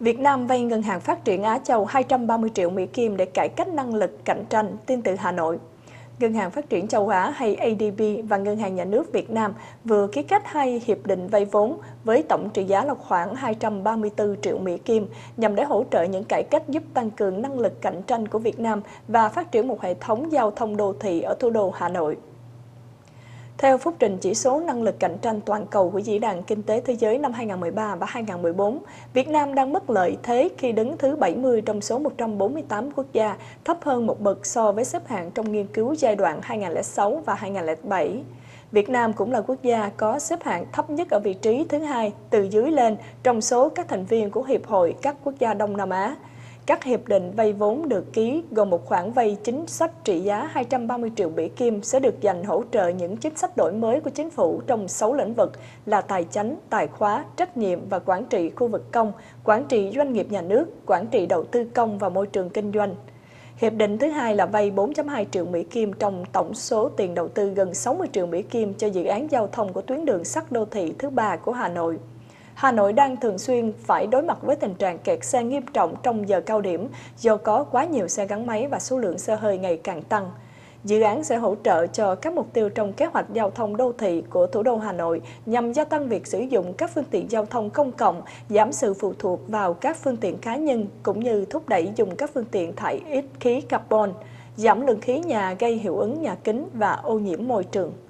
Việt Nam vay Ngân hàng Phát triển Á Châu 230 triệu Mỹ Kim để cải cách năng lực cạnh tranh, tin từ Hà Nội. Ngân hàng Phát triển Châu Á hay ADB và Ngân hàng Nhà nước Việt Nam vừa ký kết hai hiệp định vay vốn với tổng trị giá là khoảng 234 triệu Mỹ Kim nhằm để hỗ trợ những cải cách giúp tăng cường năng lực cạnh tranh của Việt Nam và phát triển một hệ thống giao thông đô thị ở thủ đô Hà Nội. Theo phúc trình chỉ số năng lực cạnh tranh toàn cầu của Diễn đàn Kinh tế Thế giới năm 2013 và 2014, Việt Nam đang mất lợi thế khi đứng thứ 70 trong số 148 quốc gia, thấp hơn một bậc so với xếp hạng trong nghiên cứu giai đoạn 2006 và 2007. Việt Nam cũng là quốc gia có xếp hạng thấp nhất ở vị trí thứ hai từ dưới lên trong số các thành viên của Hiệp hội các quốc gia Đông Nam Á. Các hiệp định vay vốn được ký gồm một khoản vay chính sách trị giá 230 triệu Mỹ Kim sẽ được dành hỗ trợ những chính sách đổi mới của chính phủ trong 6 lĩnh vực là tài chánh, tài khóa, trách nhiệm và quản trị khu vực công, quản trị doanh nghiệp nhà nước, quản trị đầu tư công và môi trường kinh doanh. Hiệp định thứ hai là vay 4,2 triệu Mỹ Kim trong tổng số tiền đầu tư gần 60 triệu Mỹ Kim cho dự án giao thông của tuyến đường sắt đô thị thứ ba của Hà Nội. Hà Nội đang thường xuyên phải đối mặt với tình trạng kẹt xe nghiêm trọng trong giờ cao điểm do có quá nhiều xe gắn máy và số lượng xe hơi ngày càng tăng. Dự án sẽ hỗ trợ cho các mục tiêu trong kế hoạch giao thông đô thị của thủ đô Hà Nội nhằm gia tăng việc sử dụng các phương tiện giao thông công cộng, giảm sự phụ thuộc vào các phương tiện cá nhân cũng như thúc đẩy dùng các phương tiện thải ít khí carbon, giảm lượng khí nhà gây hiệu ứng nhà kính và ô nhiễm môi trường.